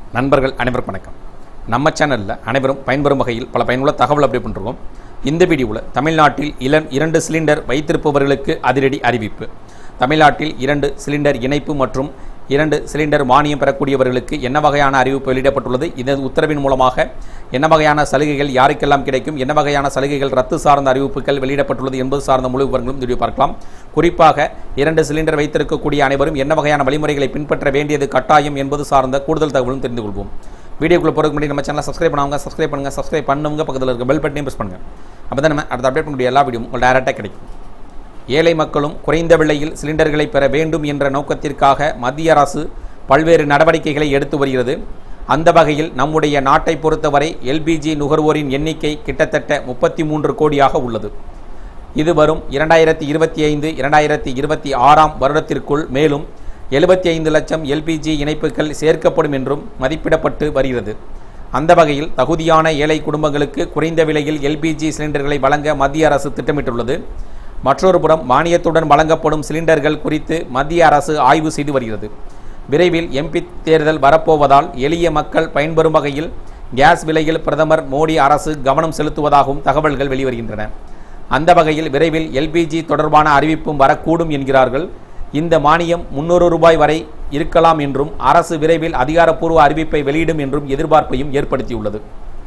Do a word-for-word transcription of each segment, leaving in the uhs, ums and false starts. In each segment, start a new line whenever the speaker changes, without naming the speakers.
நண்பர்கள் அனைவருக்கும் வணக்கம். நம்ம சேனலில் அனைவரும் பயன்பெறும் வகையில் பல பயனுள்ள தகவல் அப்டேட் பண்ணிருக்கோம். இந்த வீடியோவில் தமிழ்நாட்டில் இளன் இரண்டு சிலிண்டர் வைத்திருப்பவர்களுக்கு அதிரடி அறிவிப்பு. தமிழ்நாட்டில் இரண்டு சிலிண்டர் இணைப்பு மற்றும் இரண்டு சிலிண்டர் மானியம் பெறக்கூடியவர்களுக்கு என்ன வகையான அறிவிப்பு வெளியிடப்பட்டுள்ளது, இந்த உத்தரவின் மூலமாக என்ன வகையான சலுகைகள் யாருக்கெல்லாம் கிடைக்கும், என்ன வகையான சலுகைகள் ரத்து சார்ந்த அறிவிப்புகள் வெளியிடப்பட்டுள்ளது என்பது சார்ந்த முழு விவரங்களும் வீடியோ பார்க்கலாம். குறிப்பாக இரண்டு சிலிண்டர் வைத்திருக்கக்கூடிய அனைவரும் என்ன வகையான வழிமுறைகளை பின்பற்ற வேண்டியது கட்டாயம் என்பது சார்ந்த கூடுதல் தகவலும் தெரிந்து கொள்வோம். வீடியோக்குள்ள போகிறதுக்கு முன்னாடி நம்ம சேனலை சப்ஸ்கிரைப் பண்ணுவாங்க, சப்ஸ்கிரைப் பண்ணுங்கள், சப்ஸ்கிரைப் பண்ணுங்க, பக்கத்தில் இருக்க பெல் பட்டனையும் ப்ரெஸ் பண்ணுங்கள். அப்போ தான் நம்ம அடுத்த அப்டேட் பண்ணக்கூடிய எல்லா வீடியோ உங்களுக்கு டேரெக்டாக கிடைக்கும். ஏழை மக்களும் குறைந்த விலையில் சிலிண்டர்களை பெற வேண்டும் என்ற நோக்கத்திற்காக மத்திய அரசு பல்வேறு நடவடிக்கைகளை எடுத்து வருகிறது. அந்த வகையில் நம்முடைய நாட்டை பொறுத்தவரை எல்பிஜி நுகர்வோரின் எண்ணிக்கை கிட்டத்தட்ட முப்பத்தி மூன்று கோடியாக உள்ளது. இது வரும் இரண்டாயிரத்தி இருபத்தி ஐந்து இரண்டாயிரத்தி இருபத்தி ஆறாம் வருடத்திற்குள் மேலும் எழுபத்தி ஐந்து லட்சம் எல்பிஜி இணைப்புகள் சேர்க்கப்படும் என்றும் மதிப்பிடப்பட்டு வருகிறது. அந்த வகையில் தகுதியான ஏழை குடும்பங்களுக்கு குறைந்த விலையில் எல்பிஜி சிலிண்டர்களை வழங்க மத்திய அரசு திட்டமிட்டுள்ளது. மற்றொரு புறம் மானியத்துடன் வழங்கப்படும் சிலிண்டர்கள் குறித்து மத்திய அரசு ஆய்வு செய்து வருகிறது. விரைவில் எம்பி தேர்தல் வரப்போவதால் எளிய மக்கள் பயன்பெறும் வகையில் கேஸ் விலையில் பிரதமர் மோடி அரசு கவனம் செலுத்துவதாகவும் தகவல்கள் வெளிவருகின்றன. அந்த வகையில் விரைவில் எல்பிஜி தொடர்பான அறிவிப்பும் வரக்கூடும் என்கிறார்கள். இந்த மானியம் முன்னூறு ரூபாய் வரை இருக்கலாம் என்றும் அரசு விரைவில் அதிகாரப்பூர்வ அறிவிப்பை வெளியிடும் என்றும் எதிர்பார்ப்பையும் ஏற்படுத்தியுள்ளது.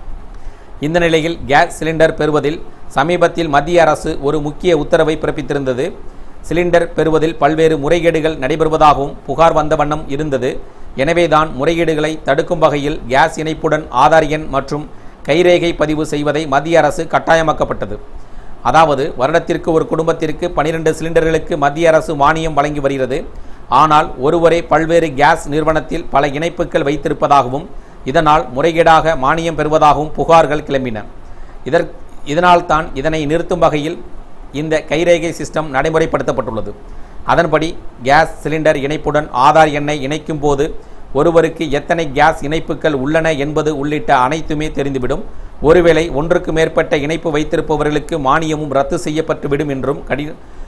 இந்த நிலையில் கேஸ் சிலிண்டர் பெறுவதில் சமீபத்தில் மத்திய அரசு ஒரு முக்கிய உத்தரவை பிறப்பித்திருந்தது. சிலிண்டர் பெறுவதில் பல்வேறு முறைகேடுகள் நடைபெறுவதாகவும் புகார் வந்த வண்ணம் இருந்தது. எனவேதான் முறைகேடுகளை தடுக்கும் வகையில் கேஸ் இணைப்புடன் ஆதார் எண் மற்றும் கைரேகை பதிவு செய்வதை மத்திய அரசு கட்டாயமாக்கப்பட்டது. அதாவது வருடத்திற்கு ஒரு குடும்பத்திற்கு பனிரெண்டு சிலிண்டர்களுக்கு மத்திய அரசு மானியம் வழங்கி வருகிறது. ஆனால் ஒருவரே பல்வேறு கேஸ் நிறுவனத்தில் பல இணைப்புகள் வைத்திருப்பதாகவும் இதனால் முறைகேடாக மானியம் பெறுவதாகவும் புகார்கள் கிளம்பின. இதற் இதனால் தான் இதனை நிறுத்தும் வகையில் இந்த கைரேகை சிஸ்டம் நடைமுறைப்படுத்தப்பட்டுள்ளது. அதன்படி கேஸ் சிலிண்டர் இணைப்புடன் ஆதார் எண்ணை இணைக்கும் போது ஒருவருக்கு எத்தனை கேஸ் இணைப்புகள் உள்ளன என்பது உள்ளிட்ட அனைத்துமே தெரிந்துவிடும். ஒருவேளை ஒன்றுக்கு மேற்பட்ட இணைப்பு வைத்திருப்பவர்களுக்கு மானியமும் ரத்து செய்யப்பட்டுவிடும் என்றும் கடி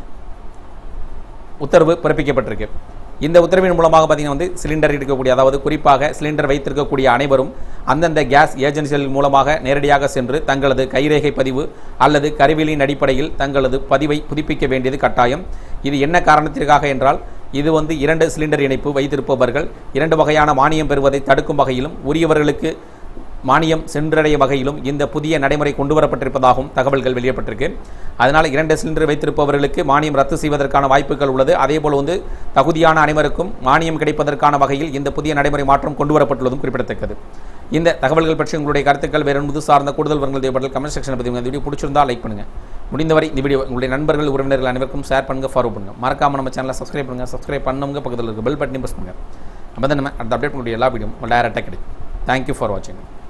உத்தரவு பிறப்பிக்கப்பட்டிருக்கு. இந்த உத்தரவின் மூலமாக பார்த்தீங்கன்னா வந்து சிலிண்டர் எடுக்கக்கூடிய, அதாவது குறிப்பாக சிலிண்டர் வைத்திருக்கக்கூடிய அனைவரும் அந்தந்த கேஸ் ஏஜென்சிகள் மூலமாக நேரடியாக சென்று தங்களது கைரேகை பதிவு அல்லது கருவிலின் அடிப்படையில் தங்களது பதிவை புதுப்பிக்க வேண்டியது கட்டாயம். இது என்ன காரணத்திற்காக என்றால், இது வந்து இரண்டு சிலிண்டர் இணைப்பு வைத்திருப்பவர்கள் இரண்டு வகையான மானியம் பெறுவதை தடுக்கும் வகையிலும் உரியவர்களுக்கு மானியம் சென்றடைய வகையிலும் இந்த புதிய நடைமுறை கொண்டு வரப்பட்டிருப்பதாகவும் தகவல்கள் வெளியிடப்பட்டிருக்கு. அதனால் இரண்டு சிலிண்டர் வைத்திருப்பவர்களுக்கு மானியம் ரத்து செய்வதற்கான வாய்ப்புகள் உள்ளது. அதேபோல் வந்து தகுதியான அனைவருக்கும் மானியம் கிடைப்பதற்கான வகையில் இந்த புதிய நடைமுறை மாற்றம் கொண்டு வரப்பட்டுள்ளதும் குறிப்பிடத்தக்கது. இந்த தகவல்கள் பற்றி உங்களுடைய கருத்துக்கள் வேறு என்பது சார்ந்த கூடுதல் விவரங்கள் தேவைப்பட்டால் கமெண்ட் செக்ஷன் பற்றி இந்த வீடியோ பிடிச்சிருந்தால் லைக் பண்ணுங்கள். முடிந்தவரை இந்த வீடியோ உங்களுடைய நண்பர்கள் உறவினர்கள் அனைவருக்கும் ஷேர் பண்ணுங்கள், ஃபார்வர்ட் பண்ணுங்கள். மறக்காமல் நம்ம சேனலை சப்ஸ்கிரைப் பண்ணுங்கள். சப்ஸ்கிரைப் பண்ணுங்க, பக்கத்தில் இருக்க பெல் பட்டனையும் ப்ரெஸ் பண்ணுங்கள். அப்போ தான் நம்ம அந்த அப்டேட் உங்களுடைய எல்லா வீடியோ டேரெக்டாக கிடைக்கும். தேங்க்யூ ஃபார் வாட்சிங்.